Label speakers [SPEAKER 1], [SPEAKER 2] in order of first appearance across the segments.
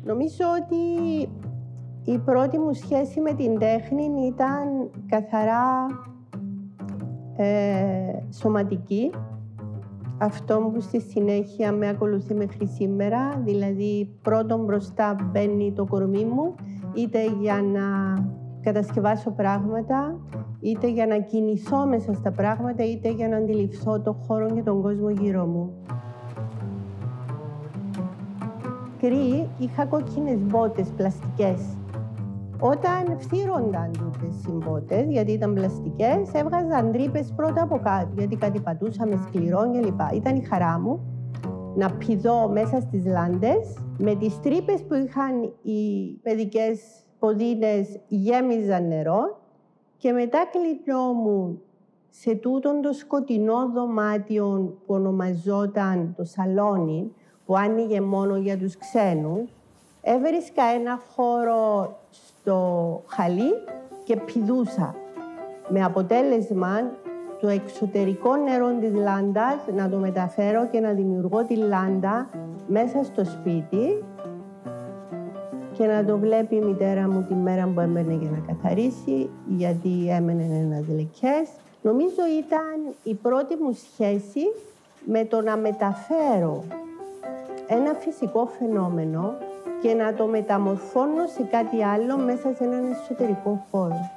[SPEAKER 1] Νομίζω ότι η πρώτη μου σχέση με την τέχνη ήταν καθαρά σωματική. Αυτό που στη συνέχεια με ακολουθεί μέχρι σήμερα, δηλαδή πρώτον μπροστά μπαίνει το κορμί μου, είτε για να κατασκευάσω πράγματα, είτε για να κινηθώ μέσα στα πράγματα, είτε για να αντιληφθώ τον χώρο και τον κόσμο γύρω μου. Μικρή είχα κόκκινες μπότες πλαστικές. Όταν φθύρονταν τούτες οι μπότες, γιατί ήταν πλαστικές, έβγαζαν τρύπες πρώτα από κάτω, γιατί κάτι πατούσαμε σκληρό κλπ. Ήταν η χαρά μου να πηδώ μέσα στις λάντες, με τις τρύπες που είχαν οι παιδικές ποδίνες γέμιζαν νερό και μετά κλεινόμουν σε τούτον το σκοτεινό δωμάτιο που ονομαζόταν το σαλόνι, που άνοιγε μόνο για τους ξένους, έβρισκα ένα χώρο στο χαλί και πηδούσα. Με αποτέλεσμα το εξωτερικό νερό της λάντας να το μεταφέρω και να δημιουργώ τη λάντα μέσα στο σπίτι και να το βλέπει η μητέρα μου τη μέρα που έμπαινε για να καθαρίσει, γιατί έμενε ένας λεκές. Νομίζω ήταν η πρώτη μου σχέση με το να μεταφέρω ένα φυσικό φαινόμενο και να το μεταμορφώνω σε κάτι άλλο μέσα σε έναν εσωτερικό χώρο.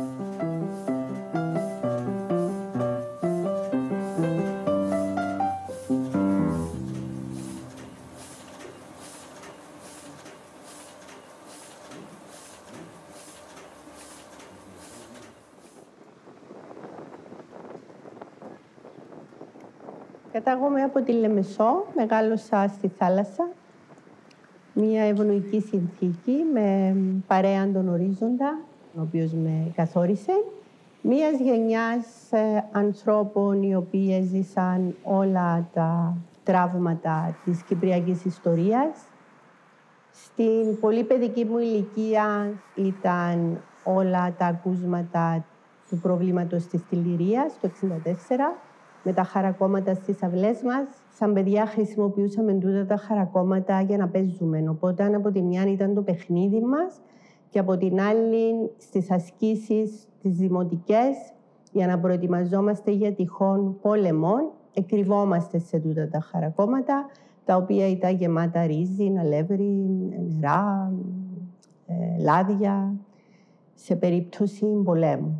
[SPEAKER 1] Κατάγομαι από τη Λεμεσό, μεγάλωσα στη θάλασσα. Μια ευνοϊκή συνθήκη με παρέαν τον ορίζοντα, ο οποίος με καθόρισε. Μιας γενιάς ανθρώπων οι οποίοι έζησαν όλα τα τραύματα της κυπριακής ιστορίας. Στην πολύ παιδική μου ηλικία ήταν όλα τα ακούσματα του προβλήματος της Τηληρίας το 1964. Με τα χαρακόμματα στις αυλές μας. Σαν παιδιά χρησιμοποιούσαμε τούτα τα χαρακόμματα για να παίζουμε. Οπότε από τη μια ήταν το παιχνίδι μας και από την άλλη στις ασκήσεις τις δημοτικές για να προετοιμαζόμαστε για τυχόν πόλεμων. Εκρυβόμαστε σε τούτα τα χαρακόμματα, τα οποία ήταν γεμάτα ρύζι, αλεύρι, νερά, λάδια, σε περίπτωση πολέμου.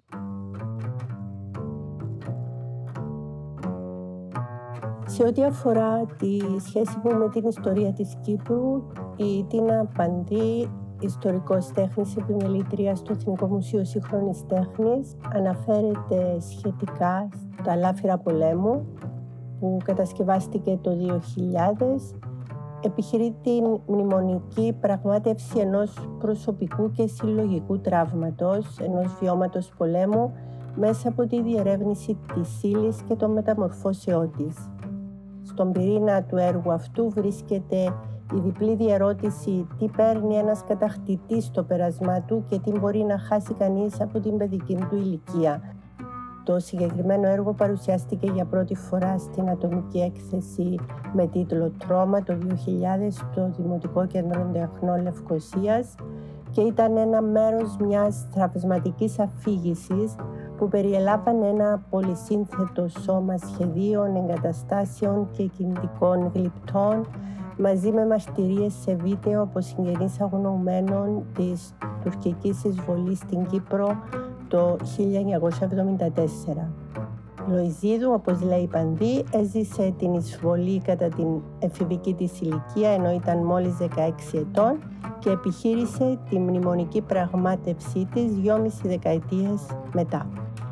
[SPEAKER 1] Σε ό,τι αφορά τη σχέση μου με την ιστορία της Κύπρου, η Τίνα Παντή, ιστορικός τέχνης επιμελήτρια στο Εθνικό Μουσείο Σύγχρονης Τέχνης, αναφέρεται σχετικά στα Λάφυρα Πολέμου, που κατασκευάστηκε το 2000. Επιχειρεί την μνημονική πραγμάτευση ενός προσωπικού και συλλογικού τραύματος, ενός βιώματος πολέμου, μέσα από τη διερεύνηση της ύλης και των μεταμορφώσεών της. Στον πυρήνα του έργου αυτού βρίσκεται η διπλή διερώτηση τι παίρνει ένας κατακτητής στο πέρασμά του και τι μπορεί να χάσει κανείς από την παιδική του ηλικία. Το συγκεκριμένο έργο παρουσιάστηκε για πρώτη φορά στην Ατομική Έκθεση με τίτλο «Τρόμα» το 2000 στο Δημοτικό Κέντρο Τεχνών Λευκωσίας και ήταν ένα μέρος μιας τραυσματικής αφήγησης που περιελάβανε ένα πολυσύνθετο σώμα σχεδίων, εγκαταστάσεων και κινητικών γλυπτών μαζί με μαρτυρίες σε βίντεο από συγγενείς αγνοωμένων της τουρκικής εισβολής στην Κύπρο το 1974. Λοϊζίδου, όπως λέει η Παντή, έζησε την εισβολή κατά την εφηβική της ηλικία, ενώ ήταν μόλις 16 ετών και επιχείρησε τη μνημονική πραγμάτευσή της 2,5 δεκαετίες μετά.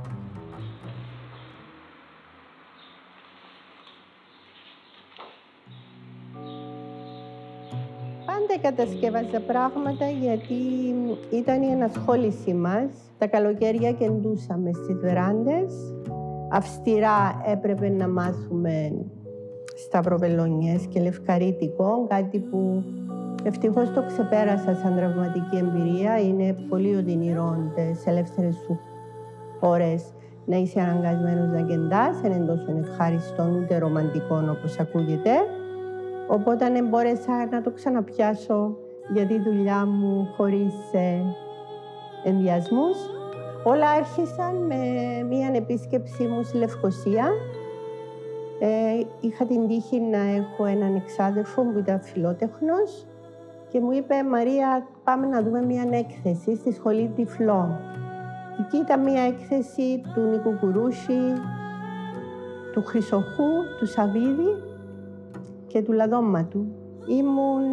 [SPEAKER 1] Πάντα κατασκεύαζα πράγματα γιατί ήταν η ενασχόλησή μας. Τα καλοκαίρια κεντούσαμε στις βεράντες. Αυστηρά έπρεπε να μάθουμε σταυροβελονιές και λευκαρίτικο, κάτι που ευτυχώς το ξεπέρασα σαν τραυματική εμπειρία. Είναι πολύ οδυνηρό τις ελεύθερες σου ώρες να είσαι αναγκασμένος να κεντάς, δεν είναι τόσο ευχάριστο ούτε ρομαντικό όπως ακούγεται. Οπότε μπόρεσα να το ξαναπιάσω για τη δουλειά μου χωρίς ενδιασμούς. Όλα άρχισαν με μία επίσκεψή μου στη Λευκοσία. Είχα την τύχη να έχω έναν εξάδελφο που ήταν φιλότεχνος και μου είπε «Μαρία, πάμε να δούμε μία έκθεση στη Σχολή Τυφλών». Εκεί ήταν μία έκθεση του Νίκου Κουρούση, του Χρυσοχού, του Σαββίδη και του Λαδώματου. Ήμουν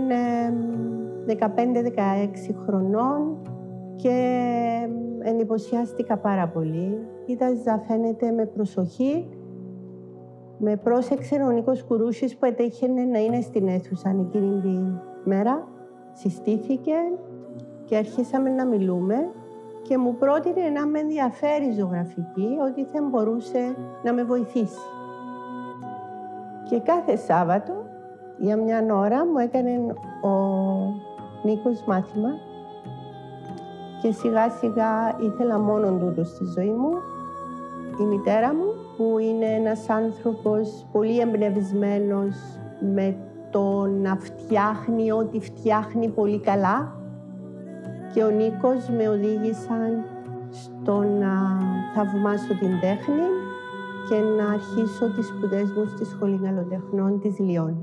[SPEAKER 1] 15-16 χρονών και εντυπωσιάστηκα πάρα πολύ. Κοίταζα φαίνεται με προσοχή. Με πρόσεξε ο Νίκος Κουρούσης που έτυχε να είναι στην αίθουσα εκείνη τη μέρα. Συστήθηκε και αρχίσαμε να μιλούμε και μου πρότεινε να με ενδιαφέρει ζωγραφική, ότι θα μπορούσε να με βοηθήσει. Και κάθε Σάββατο, για μια ώρα, μου έκανε ο Νίκος μάθημα και σιγά σιγά ήθελα μόνον τούτο στη ζωή μου. Η μητέρα μου, που είναι ένας άνθρωπος πολύ εμπνευσμένος με το να φτιάχνει ό,τι φτιάχνει πολύ καλά, και ο Νίκος με οδήγησαν στο να θαυμάσω την τέχνη και να αρχίσω τις σπουδές μου στη Σχολή Καλλοτεχνών της Λιών.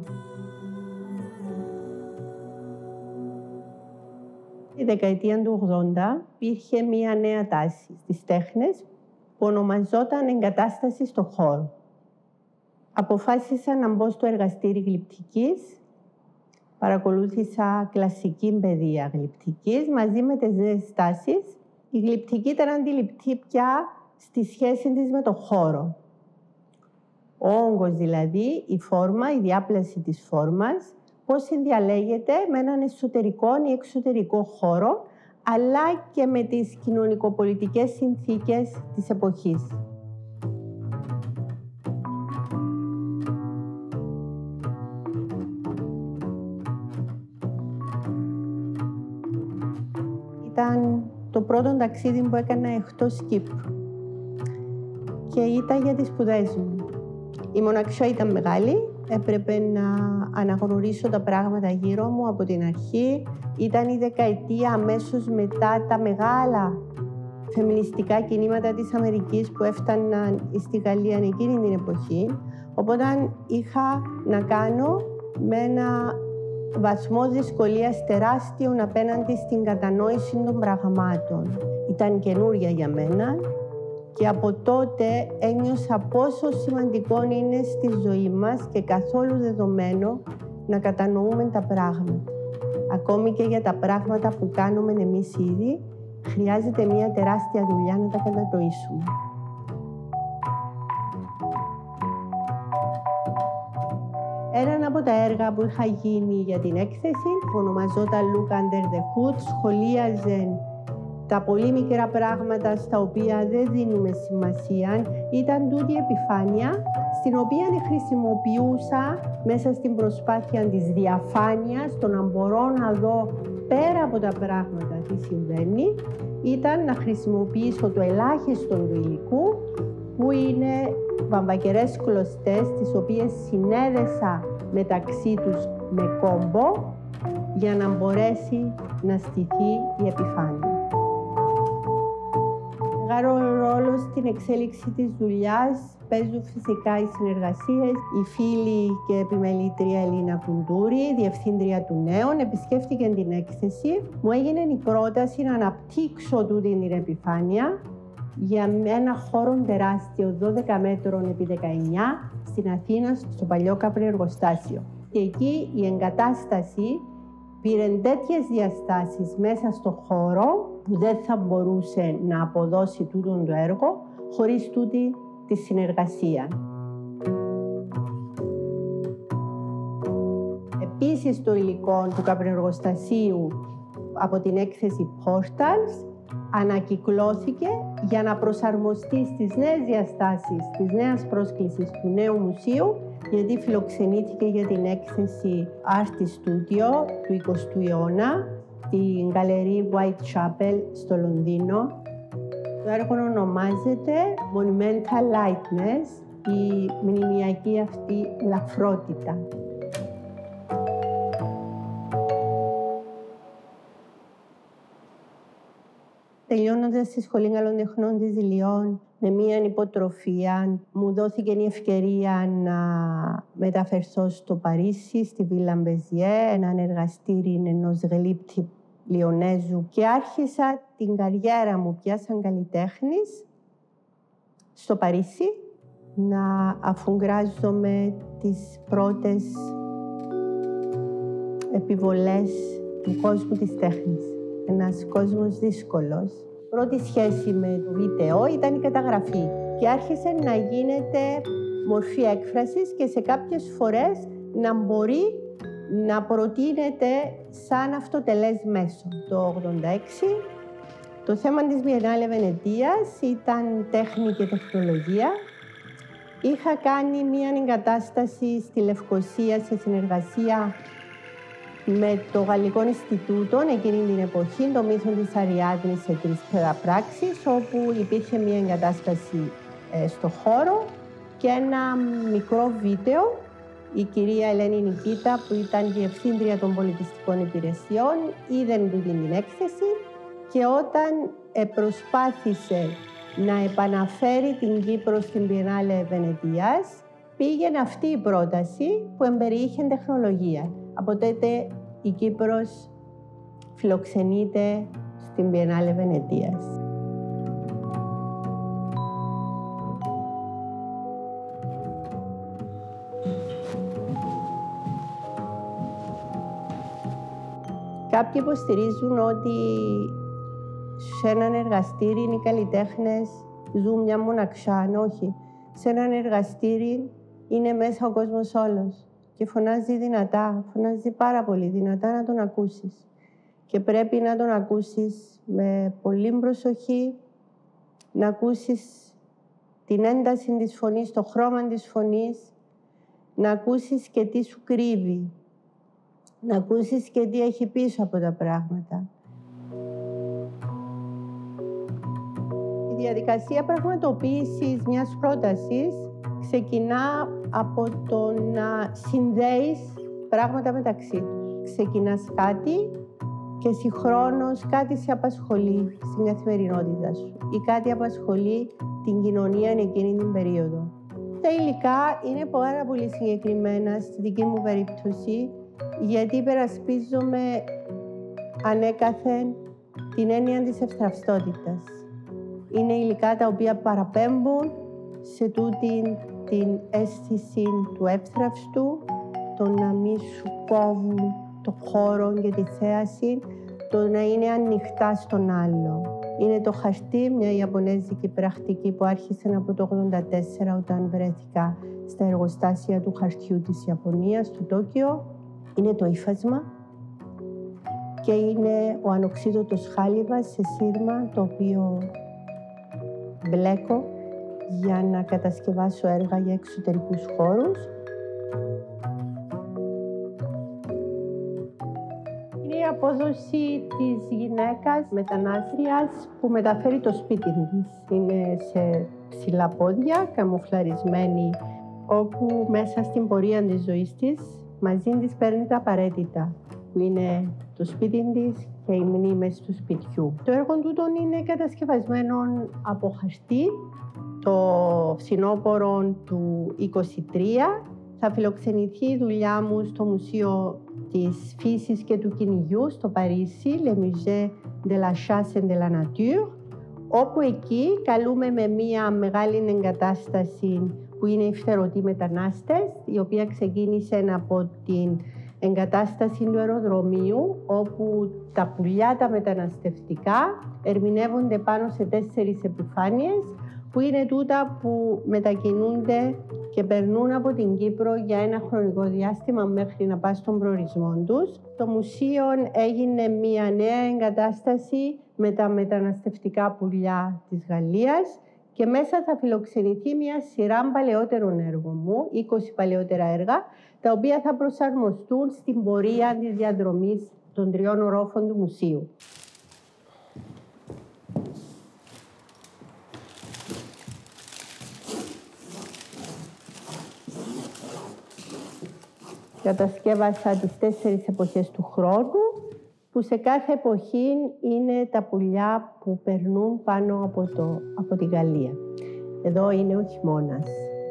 [SPEAKER 1] Στη δεκαετία του 80 υπήρχε μία νέα τάση στις τέχνες που ονομαζόταν εγκατάσταση στο χώρο. Αποφάσισα να μπω στο εργαστήρι γλυπτικής. Παρακολούθησα κλασική παιδεία γλυπτικής μαζί με τις νέες τάσεις. Η γλυπτική ήταν αντιληπτή πια στη σχέση της με το χώρο. Ο όγκος δηλαδή, η φόρμα, η διάπλαση της φόρμας, πώς συνδιαλέγεται με έναν εσωτερικό ή εξωτερικό χώρο, αλλά και με τις κοινωνικοπολιτικές συνθήκες της εποχής. Ήταν το πρώτο ταξίδι που έκανα εκτός Κύπρου και ήταν για τις σπουδές μου. Η μοναξιά ήταν μεγάλη, έπρεπε να αναγνωρίσω τα πράγματα γύρω μου από την αρχή. Ήταν η δεκαετία αμέσως μετά τα μεγάλα φεμινιστικά κινήματα της Αμερικής που έφταναν στη Γαλλία εκείνη την εποχή. Οπότε είχα να κάνω με ένα βαθμό δυσκολίας τεράστιων απέναντι στην κατανόηση των πραγμάτων. Ήταν καινούρια για μένα και από τότε ένιωσα πόσο σημαντικό είναι στη ζωή μας και καθόλου δεδομένο να κατανοούμε τα πράγματα. Ακόμη και για τα πράγματα που κάνουμε εμείς ήδη, χρειάζεται μια τεράστια δουλειά να τα κατανοήσουμε. Ένα από τα έργα που είχα γίνει για την έκθεση, που ονομαζόταν Look Under the Hood, σχολίαζε τα πολύ μικρά πράγματα στα οποία δεν δίνουμε σημασία, ήταν τούτη η επιφάνεια, στην οποία χρησιμοποιούσα μέσα στην προσπάθεια της διαφάνειας, το να μπορώ να δω πέρα από τα πράγματα τι συμβαίνει, ήταν να χρησιμοποιήσω το ελάχιστο του υλικού, που είναι βαμβακερές κλωστές, τις οποίες συνέδεσα μεταξύ τους με κόμπο, για να μπορέσει να στηθεί η επιφάνεια. Μεγάλο ρόλο στην εξέλιξη της δουλειάς παίζουν φυσικά οι συνεργασίες. Η φίλη και επιμελήτρια Ελίνα Κουντούρη, διευθύντρια του Νέων, επισκέφτηκε την έκθεση. Μου έγινε η πρόταση να αναπτύξω τούτη την επιφάνεια για ένα χώρο τεράστιο, 12 μέτρων επί 19, στην Αθήνα, στο παλιό καπνεργοστάσιο. Και εκεί η εγκατάσταση πήρε τέτοιες διαστάσεις μέσα στο χώρο που δεν θα μπορούσε να αποδώσει τούτο το έργο χωρίς τούτη τη συνεργασία. Επίσης το υλικό του καπνεργοστασίου από την έκθεση Portals ανακυκλώθηκε για να προσαρμοστεί στις νέες διαστάσεις της νέας πρόσκλησης του νέου μουσείου, γιατί φιλοξενήθηκε για την έκθεση Art Studio του 20ου αιώνα, την γκαλερί Whitechapel στο Λονδίνο. Το έργο ονομάζεται Monumental Lightness, η μνημειακή αυτή λαφρότητα. Τελειώνοντας στη Σχολή Καλών Τεχνών της Λιών, με μία υποτροφία, μου δόθηκε η ευκαιρία να μεταφερθώ στο Παρίσι, στη Βίλα Μπεζιέ, έναν εργαστήρι ενός γλύπτη Λιονέζου, και άρχισα την καριέρα μου πια σαν καλλιτέχνης στο Παρίσι, να αφουγκράζομαι τις πρώτες επιβολές του κόσμου της τέχνης. Ένας κόσμος δύσκολος. Πρώτη σχέση με το βίντεο ήταν η καταγραφή και άρχισε να γίνεται μορφή έκφρασης και σε κάποιες φορές να μπορεί να προτείνεται σαν αυτοτελές μέσο. Το 1986 το θέμα της Βιενάλε Βενετίας ήταν τέχνη και τεχνολογία. Είχα κάνει μία εγκατάσταση στη Λευκοσία σε συνεργασία με το Γαλλικό Ινστιτούτο εκείνη την εποχή, το Μύθο της Αριάδνης σε 3 πράξεις, όπου υπήρχε μία εγκατάσταση στο χώρο και ένα μικρό βίντεο. Η κυρία Ελένη Νικήτα, που ήταν διευθύντρια των πολιτιστικών υπηρεσιών, είδε την έκθεση και όταν προσπάθησε να επαναφέρει την Κύπρο στην Βιενάλε Βενετίας, πήγαινε αυτή η πρόταση που εμπεριείχε τεχνολογία. Από τότε η Κύπρος φιλοξενείται στην Βιενάλε Βενετίας. Κάποιοι υποστηρίζουν ότι σε έναν εργαστήρι οι καλλιτέχνες ζουν μια μοναξιά. Όχι. Σε έναν εργαστήρι είναι μέσα ο κόσμος όλος και φωνάζει δυνατά, φωνάζει πάρα πολύ δυνατά να τον ακούσεις. Και πρέπει να τον ακούσεις με πολύ προσοχή, να ακούσεις την ένταση της φωνής, το χρώμα της φωνής, να ακούσεις και τι σου κρύβει, να ακούσεις και τι έχει πίσω από τα πράγματα. Η διαδικασία πραγματοποίησης μιας πρότασης ξεκινά από το να συνδέεις πράγματα μεταξύ τους. Ξεκινάς κάτι και συγχρόνως κάτι σε απασχολεί στην καθημερινότητα σου ή κάτι απασχολεί την κοινωνία εκείνη την περίοδο. Τα υλικά είναι πάρα πολύ συγκεκριμένα στη δική μου περίπτωση, γιατί υπερασπίζομαι ανέκαθεν την έννοια της ευθραυστότητας. Είναι υλικά τα οποία παραπέμπουν σε τούτη την αίσθηση του εύθραυστου, το να μην σου κόβουν το χώρο και τη θέαση, το να είναι ανοιχτά στον άλλο. Είναι το χαρτί, μια ιαπωνέζικη πρακτική που άρχισε από το 1984 όταν βρέθηκα στα εργοστάσια του χαρτιού της Ιαπωνίας, του Τόκιο. Είναι το ύφασμα και είναι ο ανοξίδωτος χάλιβας σε σύρμα, το οποίο μπλέκω για να κατασκευάσω έργα για εξωτερικούς χώρους. Είναι η απόδοση της γυναίκας μετανάστριας που μεταφέρει το σπίτι της. Είναι σε ψηλά πόδια, καμουφλαρισμένη, όπου μέσα στην πορεία της ζωής της μαζί της παίρνει τα απαραίτητα, που είναι το σπίτι της και οι μνήμες του σπιτιού. Το έργο τούτον είναι κατασκευασμένο από χαρτί. Το φθινόπωρο του 2023 θα φιλοξενηθεί η δουλειά μου στο Μουσείο της Φύσης και του Κυνηγιού στο Παρίσι, Le Musée de la Chasse et de la Nature, όπου εκεί καλούμε με μία μεγάλη εγκατάσταση που είναι οι φτερωτοί μετανάστες, η οποία ξεκίνησε από την εγκατάσταση του αεροδρομίου, όπου τα πουλιά τα μεταναστευτικά ερμηνεύονται πάνω σε 4 επιφάνειες, που είναι τούτα που μετακινούνται και περνούν από την Κύπρο για ένα χρονικό διάστημα μέχρι να πάνε στον προορισμό τους. Το μουσείο έγινε μια νέα εγκατάσταση με τα μεταναστευτικά πουλιά της Γαλλίας και μέσα θα φιλοξενηθεί μια σειρά παλαιότερων έργων μου, 20 παλαιότερα έργα, τα οποία θα προσαρμοστούν στην πορεία της διαδρομής των 3 ορόφων του μουσείου. Κατασκεύασα τις 4 εποχές του χρόνου, που που σε κάθε εποχή είναι τα πουλιά που περνούν πάνω από τη Γαλλία. Εδώ είναι ο χειμώνας.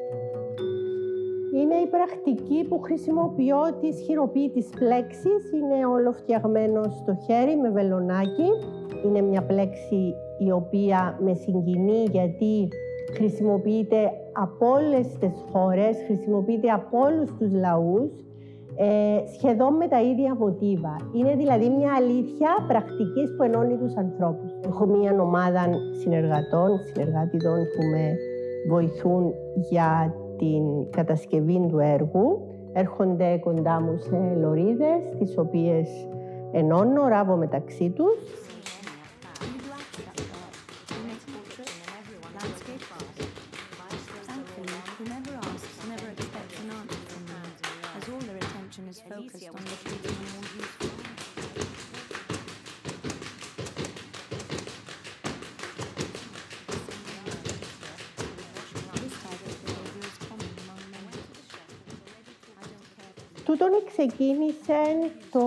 [SPEAKER 1] Είναι η πρακτική που χρησιμοποιώ της χειροποίητης πλέξης. Είναι όλο φτιαγμένο στο χέρι με βελονάκι. Είναι μια πλέξη η οποία με συγκινεί γιατί χρησιμοποιείται από όλες τις χώρες, χρησιμοποιείται από όλους τους λαούς, σχεδόν με τα ίδια μοτίβα. Είναι δηλαδή μια αλήθεια πρακτικής που ενώνει τους ανθρώπους. Έχω μια ομάδα συνεργάτιδων που με βοηθούν για την κατασκευή του έργου. Έρχονται κοντά μου σε λωρίδες, τις οποίες ενώνω, ράβω μεταξύ τους. Τούτον ξεκίνησε το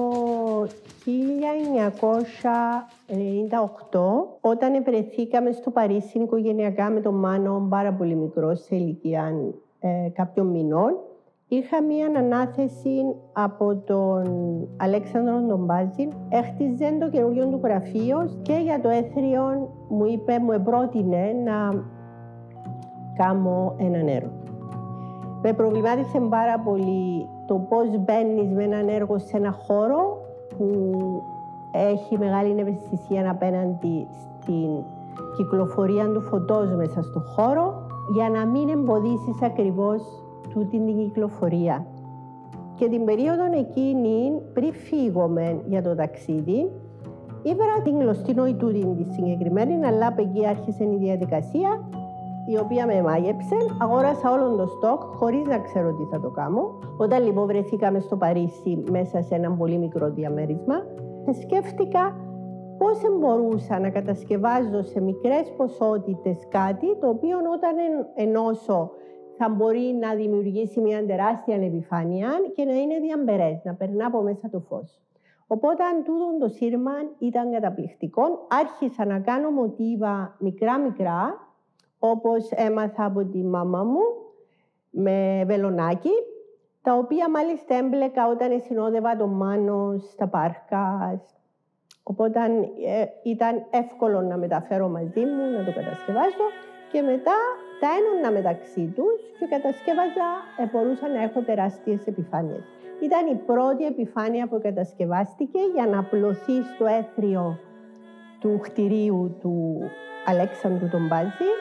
[SPEAKER 1] 1998, όταν βρεθήκαμε στο Παρίσι οικογενειακά με τον Μάνο, πάρα πολύ μικρό, σε ηλικία κάποιων μηνών. Είχα μία ανάθεση από τον Αλέξανδρο τον Μπάζη. Έχτιζε το καινούριο του γραφείο και για το έθριο μου επρότεινε να κάνω έναν έργο. Με προβλημάτισε πάρα πολύ το πώς μπαίνεις με έναν έργο σε ένα χώρο που έχει μεγάλη ευαισθησία απέναντι στην κυκλοφορία του φωτός μέσα στο χώρο, για να μην εμποδίσεις ακριβώς τούτη την κυκλοφορία. Και την περίοδο εκείνη, πριν φύγουμε για το ταξίδι, ήβρα την γνωστή νοητούτη τη συγκεκριμένη, αλλά από εκεί άρχισε η διαδικασία, η οποία με μάγεψε. Αγόρασα όλον το στόκ, χωρίς να ξέρω τι θα το κάνω. Όταν λοιπόν βρεθήκαμε στο Παρίσι, μέσα σε ένα πολύ μικρό διαμέρισμα, σκέφτηκα πώς μπορούσα να κατασκευάζω σε μικρές ποσότητες κάτι, το οποίο όταν ενώσω θα μπορεί να δημιουργήσει μια τεράστια επιφάνεια και να είναι διαμπερές, να περνά από μέσα το φως. Οπότε τούτο το σύρμα ήταν καταπληκτικό. Άρχισα να κάνω μοτίβα μικρά-μικρά, όπως έμαθα από τη μάμα μου, με βελονάκι, τα οποία μάλιστα έμπλεκα όταν συνόδευα τον Μάνο στα πάρκα. Οπότε ήταν εύκολο να μεταφέρω μαζί μου, να το κατασκευάσω και μετά τα ένωνα μεταξύ τους και κατασκεύαζα, μπορούσα να έχω τεράστιες επιφάνειες. Ήταν η πρώτη επιφάνεια που κατασκευάστηκε για να απλωθεί στο έθριο του κτηρίου του Αλέξανδρου τον Μπάζη.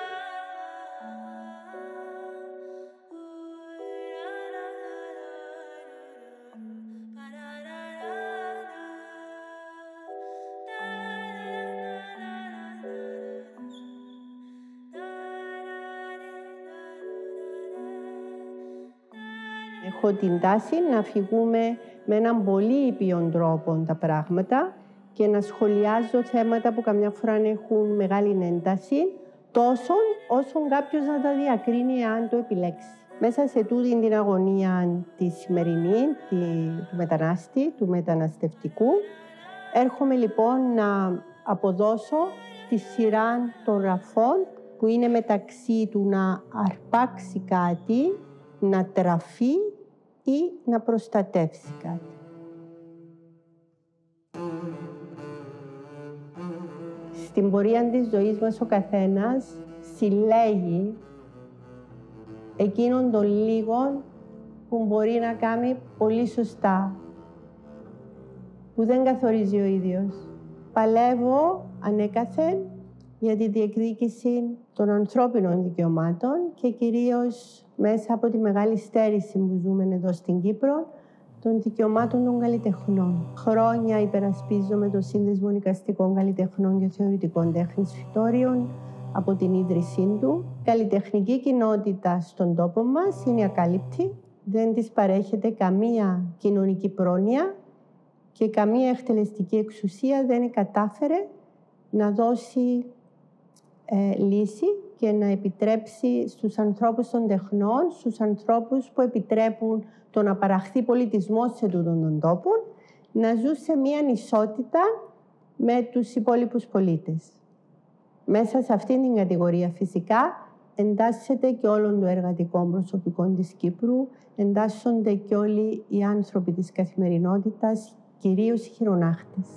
[SPEAKER 1] Έχω την τάση να φυγούμε με έναν πολύ ήπιον τρόπο τα πράγματα και να σχολιάζω θέματα που καμιά φορά έχουν μεγάλη ένταση, τόσο όσο κάποιος να τα διακρίνει αν το επιλέξει. Μέσα σε τούτη την αγωνία τη σημερινή, του μετανάστη, του μεταναστευτικού, έρχομαι λοιπόν να αποδώσω τη σειρά των ραφών που είναι μεταξύ του να αρπάξει κάτι, να τραφεί ή να προστατεύσει κάτι. Στην πορεία της ζωής μας ο καθένας συλλέγει εκείνον των λίγων που μπορεί να κάνει πολύ σωστά, που δεν καθορίζει ο ίδιος. Παλεύω ανέκαθεν για τη διεκδίκηση των ανθρώπινων δικαιωμάτων και κυρίως μέσα από τη μεγάλη στέρηση που ζούμε εδώ στην Κύπρο, των δικαιωμάτων των καλλιτεχνών. Χρόνια υπερασπίζομαι το Σύνδεσμο Εικαστικών Καλλιτεχνών και Θεωρητικών Τέχνης Φυτόριων από την ίδρυσή του. Η καλλιτεχνική κοινότητα στον τόπο μας είναι ακάλυπτη, δεν της παρέχεται καμία κοινωνική πρόνοια και καμία εκτελεστική εξουσία δεν κατάφερε να δώσει λύση και να επιτρέψει στους ανθρώπους των τεχνών, στους ανθρώπους που επιτρέπουν το να παραχθεί πολιτισμός σε τούτον τον τόπο, να ζουν σε μία ανισότητα με τους υπόλοιπους πολίτες. Μέσα σε αυτήν την κατηγορία φυσικά εντάσσεται και όλο το εργατικό προσωπικό της Κύπρου, εντάσσονται και όλοι οι άνθρωποι της καθημερινότητας, κυρίως οι χειρονάχτες.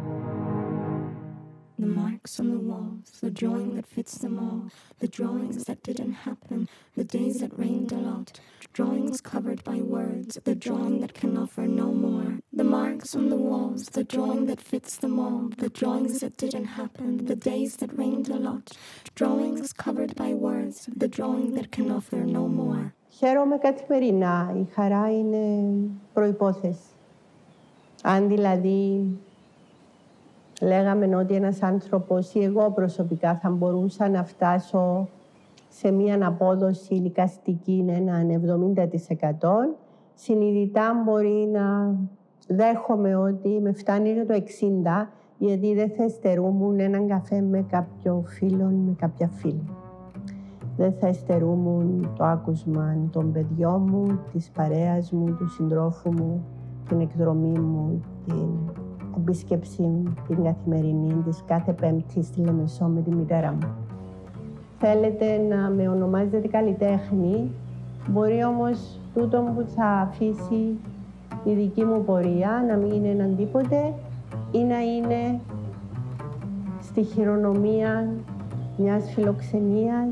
[SPEAKER 2] The marks on the walls, the drawing that fits them all, the drawings that didn't happen, the days that rained a lot, drawings covered by words, the drawing that can offer no more. The marks on the walls, the drawing that fits them all, the drawings that didn't happen, the days that rained a lot, drawings covered by words, the drawing that can offer no more.
[SPEAKER 1] Χαίρομαι καθημερινά, η χαρά είναι προϋπόθεση. Αν δηλαδή λέγαμε ότι ένας άνθρωπος ή εγώ προσωπικά θα μπορούσα να φτάσω σε μία απόδοση εικαστική έναν 70%, συνειδητά μπορεί να δέχομαι ότι με φτάνει το 60%, γιατί δεν θα εστερούμουν έναν καφέ με κάποιο φίλο, με κάποια φίλη. Δεν θα εστερούμουν το άκουσμα των παιδιών μου, της παρέας μου, του συντρόφου μου, την εκδρομή μου, την επίσκεψη την καθημερινή της κάθε Πέμπτη στη Λεμεσό με τη μητέρα μου. Θέλετε να με ονομάζετε καλλιτέχνη, μπορεί όμως τούτο που θα αφήσει η δική μου πορεία να μην είναι έναν τίποτε ή να είναι στη χειρονομία μιας φιλοξενίας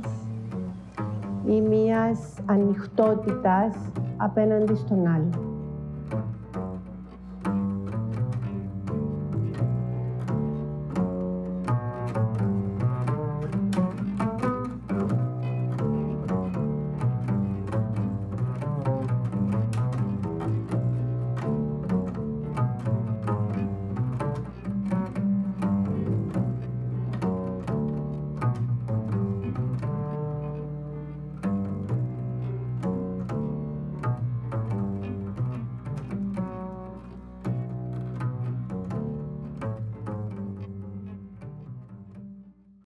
[SPEAKER 1] ή μιας ανοιχτότητας απέναντι στον άλλο.